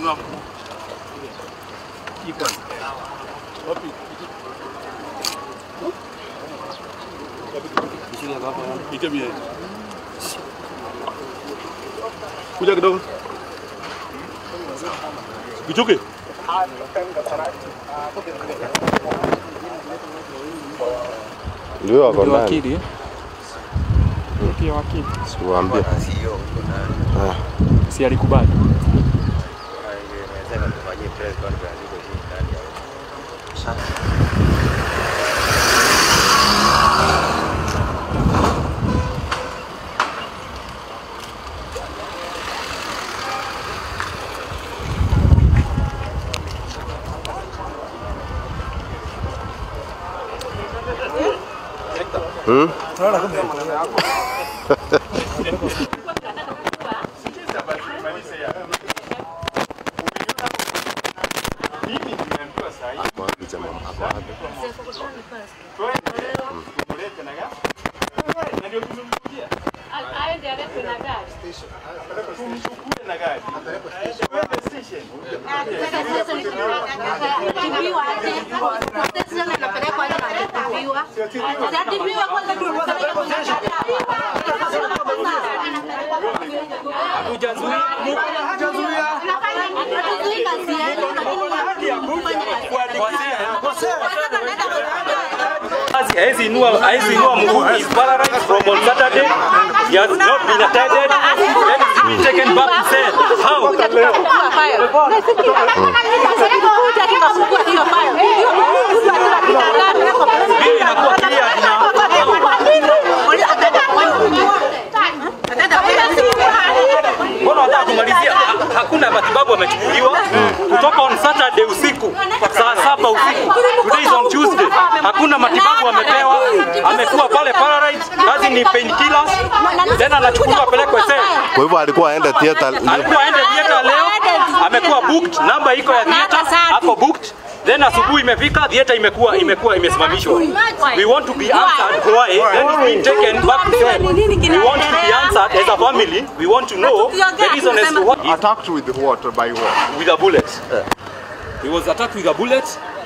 Kuna iko wapi? Itemie. Kuja kidogo. Kichoke. Ndio wako ndani. Wakili. Ndio wakili. Siwaambie. Si alikubali. Aizi inua mguu is paralyzed from on Saturday. He has not been attended. Then he's been taken back to cell. How? Hii inakuwa clear Mbona wataka kumalizia? Hakuna matibabu yamechukuliwa kutoka on Saturday usiku saa 7 usiku. Today is on Tuesday. Hakuna matibabu amepewa. Amekuwa pale paralyzed. Kazi ni painkillers. Then anachukuliwa pelekwe sel. Kwa hivyo alikuwa aende theater. Alikuwa aende theater leo. Amekuwa booked. Namba iko ya theater. Hapo booked. Then asubuhi imefika, theater imekuwa imesimamishwa. We want to be answered why. Then it's been taken back to cell. We want to be answered as a family. We want to know the reason as to what. Attacked with what? By what? With a bullet. He was attacked with a bullet.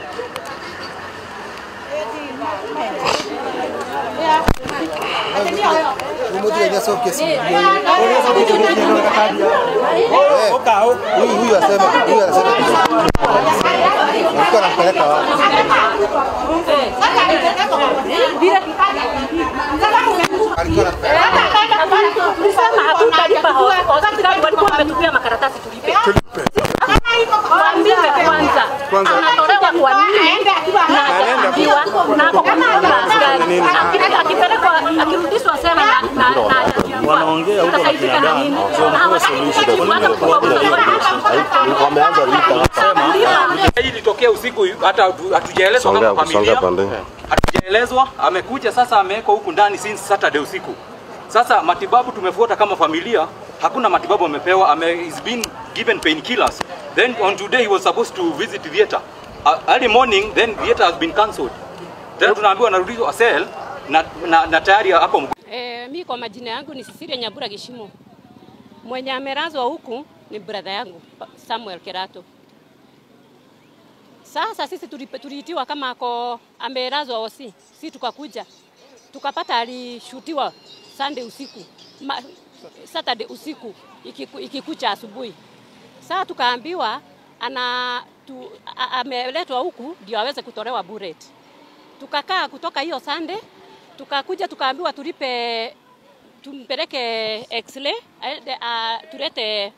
Anatolewa kwa nini? Na anaambiwa na akipelekwa akirudishwa sema na wanaongea huko na nini? Wameanza vita. Hii ilitokea usiku, hata hatujaelezwa kama familia. Hatujaelezwa, amekuja sasa amewekwa huku ndani since Saturday usiku. Sasa matibabu tumefuata kama familia, hakuna matibabu amepewa. He's been given painkillers. Then on today he was supposed to visit theater. Early morning, then theater has been cancelled. Then tunaambiwa anarudishwa cell na tayari hapo. Mimi kwa majina yangu ni Cecilia Nyambura Gishimo. Mwenye amelazwa huku ni brother yangu Samuel Kerato. Sasa sisi tuliitiwa kama ako amelazwa osi. Sisi tukakuja. Tukapata alishutiwa Sunday usiku. Saturday usiku ikikucha asubuhi. Sasa tukaambiwa ameletwa huku ndio aweze kutolewa bullet. Tukakaa kutoka hiyo Sunday, tukakuja tukaambiwa tumpeleke X-ray, tulete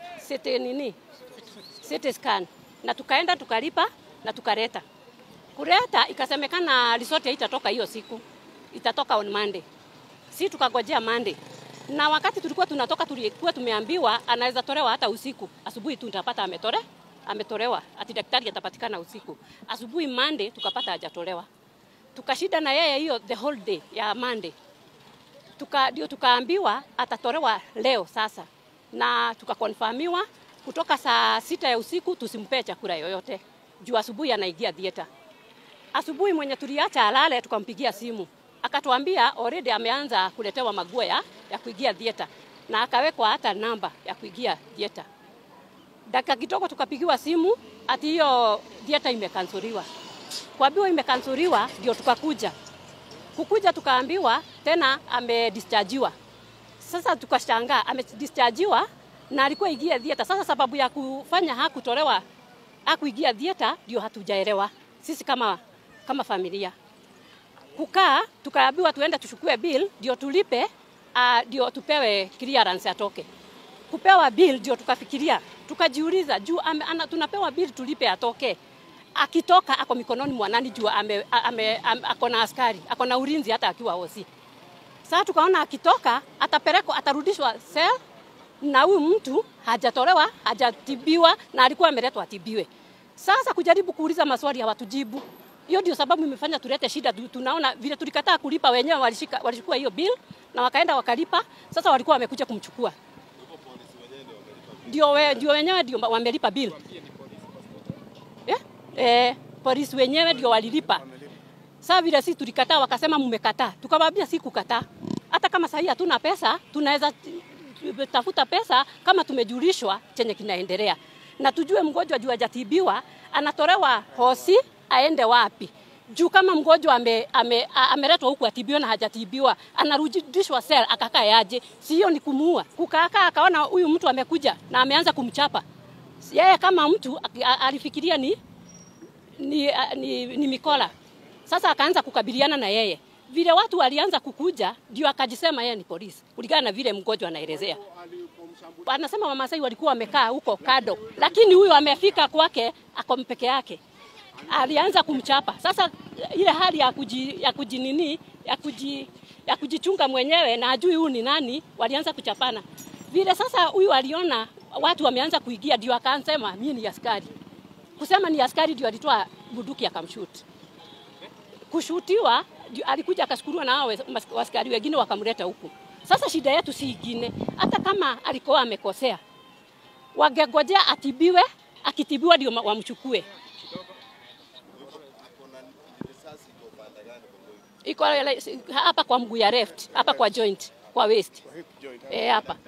CT scan. Na tukaenda tukalipa na tukaleta. Kuleta ikasemekana result haitatoka hiyo siku. Itatoka on Monday. Sisi tukagojea Monday. Na wakati tulikuwa tunatoka tulikuwa tumeambiwa anaweza tolewa hata usiku. Asubuhi tu tutapata ametolewa. Ati daktari atapatikana usiku. Asubuhi Monday tukapata hajatolewa. Tukashida na yeye hiyo the whole day ya Monday. Tukaambiwa atatolewa leo sasa. Na tukakonfirmiwa kutoka saa 6 ya usiku tusimpe chakula yoyote. Juu asubuhi anaingia theater. Asubuhi mwenye tuliacha alale tukampigia simu. Akatuambia already ameanza kuletewa maguo ya kuingia theater na akawekwa hata namba ya kuingia theater. Dakika kidogo tukapigiwa simu ati hiyo theater imekansuriwa. Kuambiwa imekansuriwa ndio tukakuja. Kukuja tukaambiwa tena amedischargiwa. Sasa tukashangaa amedischargiwa na alikuwa ingia theater. Sasa sababu ya kufanya hakutolewa hakuingia theater ndio hatujaelewa. Sisi kama familia. Kukaa tukaambiwa tuende tuchukue bill ndio tulipe ndio tupewe clearance atoke. Kupewa bill ndio tukafikiria, tukajiuliza juu tunapewa bill tulipe atoke. Akitoka ako mikononi mwa nani juu ako na askari, ako na ulinzi hata akiwa hosi. Sasa tukaona akitoka atapelekwa atarudishwa cell na huyu mtu hajatolewa, hajatibiwa na alikuwa ameletwa atibiwe. Sasa kujaribu kuuliza maswali hawatujibu. Hiyo ndio sababu imefanya tulete shida. Tunaona vile tulikataa kulipa wenyewe walichukua hiyo bill na wakaenda wakalipa. Sasa walikuwa wamekuja kumchukua. Ndio wenyewe ndio wamelipa bill. Polisi wenyewe ndio walilipa. Sasa vile sisi tulikataa wakasema mmekataa. Tukamwambia si kukataa. Hata kama sasa hatuna pesa, tunaweza tafuta pesa kama tumejulishwa chenye kinaendelea. Na tujue mgonjwa juu hajatibiwa anatolewa hosi aende wapi. Juu kama mgonjwa ameletwa huku atibiwa na hajatibiwa, anarudishwa cell akakaa yaje? Sio ni kumuua. Kukaa akaona huyu mtu amekuja na ameanza kumchapa. Yeye kama mtu alifikiria ni mikola. Sasa akaanza kukabiliana na yeye. Vile watu walianza kukuja ndio akajisema yeye ni polisi. Kulingana na vile mgonjwa anaelezea. Anasema Wamasai walikuwa wamekaa huko kado, lakini huyu amefika kwake ako peke yake. Alianza kumchapa. Sasa ile hali ya kujichunga mwenyewe na ajui huyu ni nani, walianza kuchapana. Vile sasa huyu aliona watu wameanza kuingia ndio akaanza mimi ni askari. Kusema ni askari ndio alitoa bunduki akamshoot. Kushutiwa alikuja akashukuliwa na hao askari wengine wakamleta huku. Sasa shida yetu si ingine. Hata kama alikuwa amekosea, wangengojea atibiwe, akitibiwa ndio wamchukue. Iko hapa kwa mguu ya left, hapa kwa joint, kwa waist. Hapa.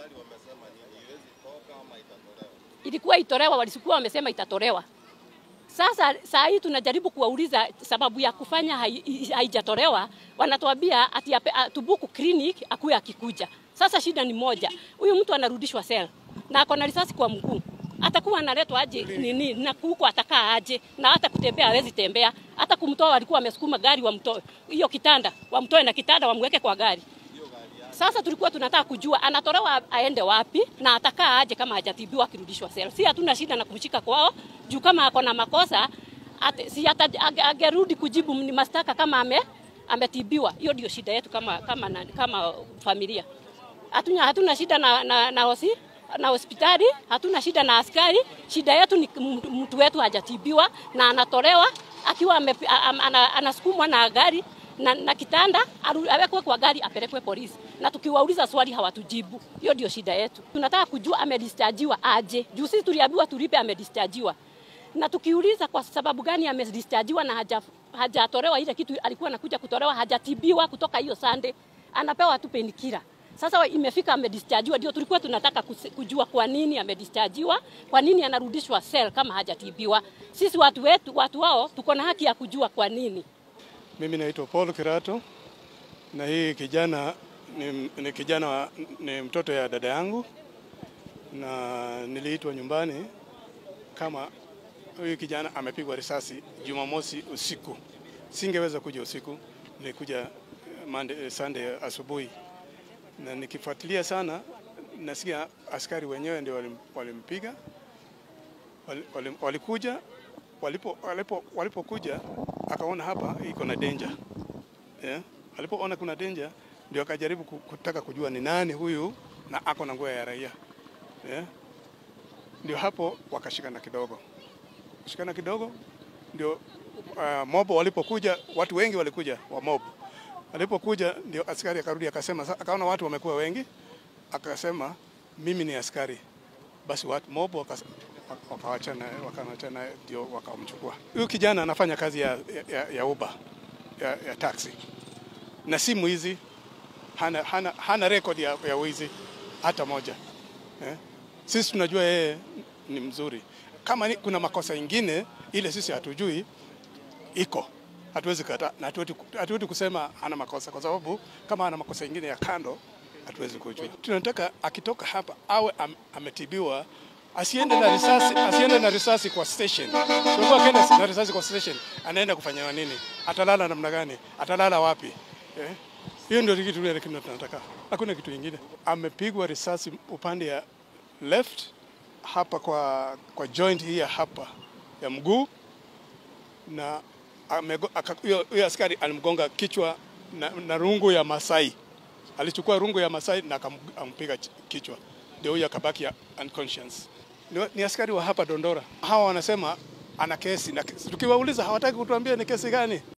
Ilikuwa itolewa, walikuwa wamesema itatolewa. Sasa saa hii tunajaribu kuwauliza sababu ya kufanya haijatolewa, wanatuambia ati tubuku clinic akuwe akikuja. Sasa shida ni moja. Huyu mtu anarudishwa cell na ako na risasi kwa mguu. Atakuwa analetwa aje nini na huko atakaa aje na hata kutembea hawezi tembea. Hata kumtoa walikuwa wamesukuma gari wamtoe. Hiyo kitanda, wamtoe na kitanda wamweke kwa gari. Sasa tulikuwa tunataka kujua anatolewa aende wapi na atakaa aje kama hajatibiwa akirudishwa cell. Si hatuna shida na kumshika kwao, juu kama ako na makosa si angerudi kujibu ni mashtaka kama ametibiwa. Hiyo ndio shida yetu kama familia. Hatuna shida na hospitali, hatuna shida na askari. Shida yetu ni mtu wetu hajatibiwa na anatolewa akiwa anasukumwa na gari na kitanda awekwe kwa gari apelekwe polisi. Na tukiwauliza swali hawatujibu. Hiyo ndio shida yetu. Tunataka kujua amedischargiwa aje. Juu sisi tuliambiwa tulipe amedischargiwa. Na tukiuliza kwa sababu gani amedischargiwa na hajatolewa ile kitu alikuwa anakuja kutolewa, hajatibiwa kutoka hiyo Sunday, anapewa tu penikira. Sasa imefika amedischargiwa, ndio tulikuwa tunataka kujua kwa nini amedischargiwa, kwa nini anarudishwa cell kama hajatibiwa. Sisi watu wao tuko na haki ya kujua kwa nini. Mimi naitwa Paul Kirato na hii kijana ni mtoto ya dada yangu, na niliitwa nyumbani kama huyu kijana amepigwa risasi Jumamosi usiku. Singeweza kuja usiku, nilikuja Sunday asubuhi. Na nikifuatilia sana nasikia askari wenyewe ndio walimpiga. Walikuja, walipokuja akaona hapa iko na danger. Alipoona kuna danger ndio akajaribu kutaka kujua ni nani huyu na ako na nguo ya raia. Ndio hapo wakashikana kidogo. Shikana kidogo ndio mob walipokuja, watu wengi walikuja wa mob. Alipokuja ndio askari akarudi akasema, akaona watu wamekuwa wengi, akasema mimi ni askari. Basi watu mob wakaachana ndio wakamchukua. Huyu kijana anafanya kazi ya Uber, ya taxi. Na simu hizi hana record ya wizi hata moja. Sisi tunajua yeye ni mzuri. Kama kuna makosa ingine ile sisi hatujui iko, hatuwezi kata na hatuwezi kusema ana makosa, kwa sababu kama ana makosa ingine ya kando hatuwezi kujua. Tunataka akitoka hapa awe ametibiwa, asiende na risasi kwa station. Kwa akienda na risasi kwa station, anaenda kufanya nini? Atalala namna gani? Atalala wapi? Hiyo ndio kitu ile tunataka. Hakuna kitu kingine. Amepigwa risasi upande ya left hapa kwa joint hii hapa ya mguu, na huyo askari alimgonga kichwa na rungu ya Masai. Alichukua rungu ya Masai na akampiga kichwa, ndio huyo akabaki unconscious. Ni askari wa hapa Dondora. Hawa wanasema ana kesi, na tukiwauliza hawataki kutuambia ni kesi gani.